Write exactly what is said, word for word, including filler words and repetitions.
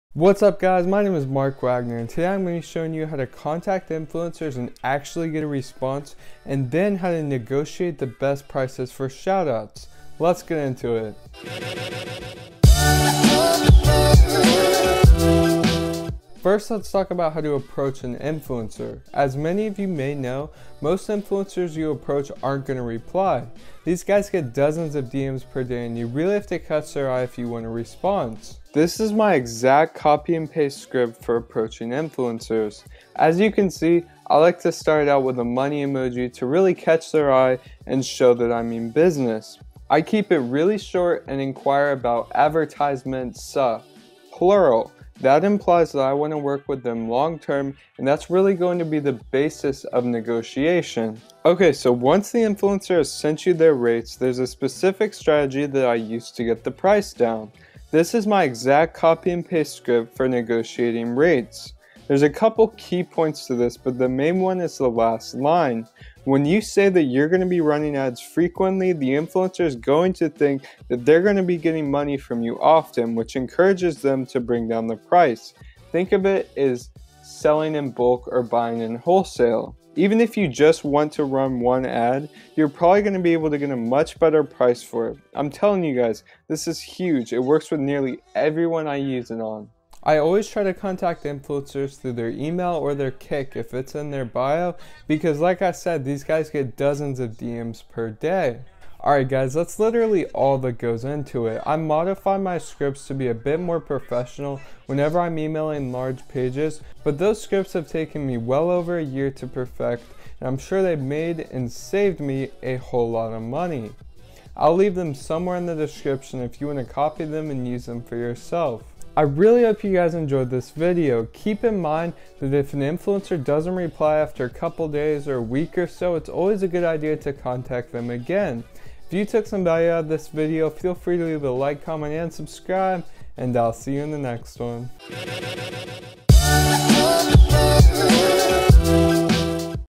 What's up guys, my name is Mark Wagner and today I'm going to be showing you how to contact influencers and actually get a response, and then how to negotiate the best prices for shoutouts. Let's get into it. First, let's talk about how to approach an influencer. As many of you may know, most influencers you approach aren't going to reply. These guys get dozens of D Ms per day and you really have to catch their eye if you want a response. This is my exact copy and paste script for approaching influencers. As you can see, I like to start out with a money emoji to really catch their eye and show that I mean business. I keep it really short and inquire about advertisements, uh, plural. That implies that I want to work with them long term, and that's really going to be the basis of negotiation. Okay, so once the influencer has sent you their rates, there's a specific strategy that I use to get the price down. This is my exact copy and paste script for negotiating rates. There's a couple key points to this, but the main one is the last line. When you say that you're going to be running ads frequently, the influencer is going to think that they're going to be getting money from you often, which encourages them to bring down the price. Think of it as selling in bulk or buying in wholesale. Even if you just want to run one ad, you're probably going to be able to get a much better price for it. I'm telling you guys, this is huge. It works with nearly everyone I use it on. I always try to contact influencers through their email or their kick if it's in their bio, because like I said, these guys get dozens of D Ms per day. Alright guys, that's literally all that goes into it. I modify my scripts to be a bit more professional whenever I'm emailing large pages, but those scripts have taken me well over a year to perfect, and I'm sure they've made and saved me a whole lot of money. I'll leave them somewhere in the description if you want to copy them and use them for yourself. I really hope you guys enjoyed this video. Keep in mind that if an influencer doesn't reply after a couple days or a week or so, it's always a good idea to contact them again. If you took some value out of this video, feel free to leave a like, comment, and subscribe, and I'll see you in the next one.